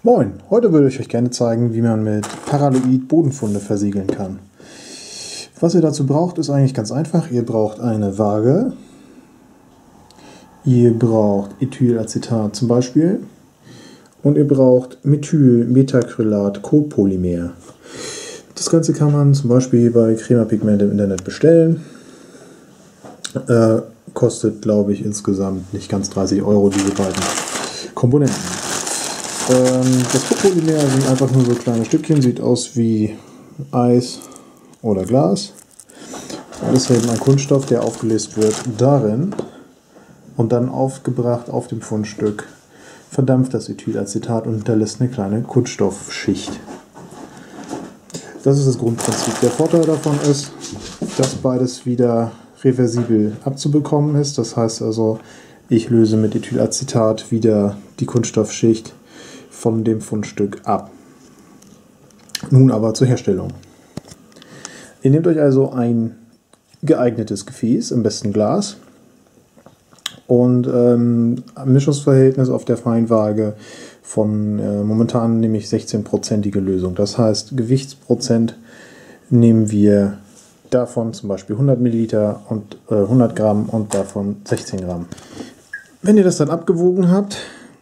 Moin, heute würde ich euch gerne zeigen, wie man mit Paraloid Bodenfunde versiegeln kann. Was ihr dazu braucht, ist eigentlich ganz einfach. Ihr braucht eine Waage, ihr braucht Ethylacetat zum Beispiel und ihr braucht Methylmetacrylat Copolymer. Das Ganze kann man zum Beispiel bei Crema Pigment im Internet bestellen. Kostet, glaube ich, insgesamt nicht ganz 30 €, diese beiden Komponenten. Das Copolymer sind einfach nur so kleine Stückchen, sieht aus wie Eis oder Glas. Das ist eben ein Kunststoff, der aufgelöst wird darin und dann aufgebracht auf dem Fundstück. Verdampft das Ethylacetat und hinterlässt eine kleine Kunststoffschicht. Das ist das Grundprinzip. Der Vorteil davon ist, dass beides wieder reversibel abzubekommen ist. Das heißt also, ich löse mit Ethylacetat wieder die Kunststoffschicht von dem Fundstück ab. Nun aber zur Herstellung. Ihr nehmt euch also ein geeignetes Gefäß, am besten Glas, und ein Mischungsverhältnis auf der Feinwaage von momentan nehme ich 16%ige Lösung. Das heißt, Gewichtsprozent nehmen wir davon zum Beispiel 100 Milliliter und 100 Gramm und davon 16 Gramm. Wenn ihr das dann abgewogen habt,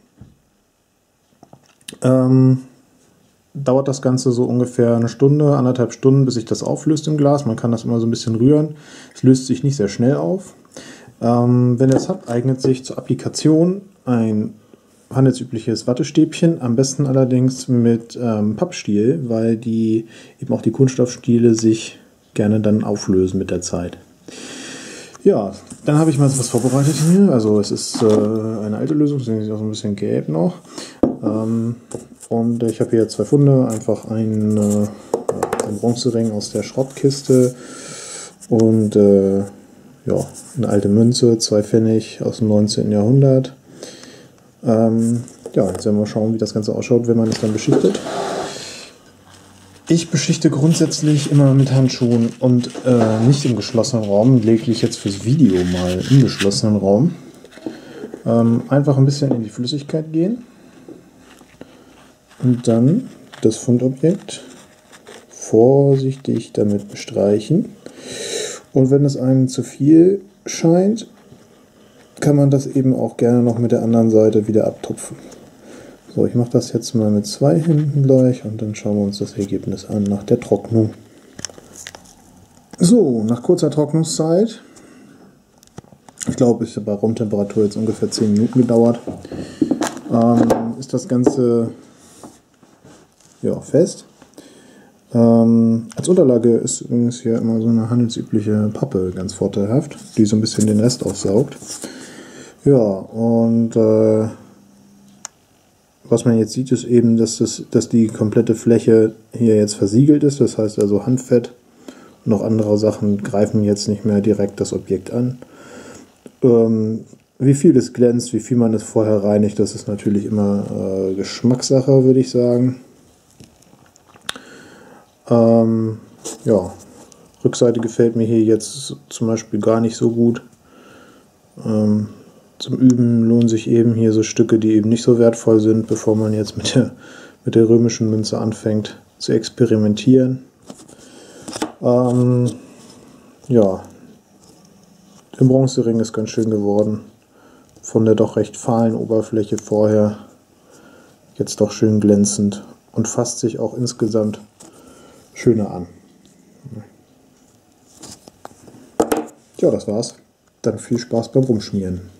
dauert das Ganze so ungefähr eine Stunde, 1,5 Stunden, bis sich das auflöst im Glas. Man kann das immer so ein bisschen rühren. Es löst sich nicht sehr schnell auf. Wenn ihr das habt, eignet sich zur Applikation ein handelsübliches Wattestäbchen, am besten allerdings mit Pappstiel, weil die eben auch die Kunststoffstiele sich gerne dann auflösen mit der Zeit. Ja, dann habe ich mal was vorbereitet hier. Also es ist eine alte Lösung, deswegen ist es auch ein bisschen gelb noch. Und ich habe hier 2 Funde, einfach ein Bronzering aus der Schrottkiste und ja, eine alte Münze, 2 Pfennig aus dem 19. Jahrhundert. Ja, jetzt werden wir schauen, wie das Ganze ausschaut, wenn man es dann beschichtet. Ich beschichte grundsätzlich immer mit Handschuhen und nicht im geschlossenen Raum, lediglich jetzt fürs Video mal im geschlossenen Raum. Einfach ein bisschen in die Flüssigkeit gehen und dann das Fundobjekt vorsichtig damit bestreichen. Und wenn es einem zu viel scheint, kann man das eben auch gerne noch mit der anderen Seite wieder abtupfen. So, ich mache das jetzt mal mit 2 Händen gleich und dann schauen wir uns das Ergebnis an nach der Trocknung. So, nach kurzer Trocknungszeit, ich glaube, es hat bei Raumtemperatur jetzt ungefähr 10 Minuten gedauert, ist das Ganze ja, fest. Als Unterlage ist übrigens hier immer so eine handelsübliche Pappe ganz vorteilhaft, die so ein bisschen den Rest aufsaugt. Ja, und was man jetzt sieht, ist eben, dass die komplette Fläche hier jetzt versiegelt ist. Das heißt also, Handfett und auch andere Sachen greifen jetzt nicht mehr direkt das Objekt an. Wie viel es glänzt, wie viel man es vorher reinigt, das ist natürlich immer Geschmackssache, würde ich sagen. Ja, Rückseite gefällt mir hier jetzt zum Beispiel gar nicht so gut. Zum Üben lohnen sich eben hier so Stücke, die eben nicht so wertvoll sind, bevor man jetzt mit der römischen Münze anfängt zu experimentieren. Ja, der Bronzering ist ganz schön geworden. Von der doch recht fahlen Oberfläche vorher jetzt doch schön glänzend und fasst sich auch insgesamt schöner an. Ja, das war's. Dann viel Spaß beim Rumschmieren.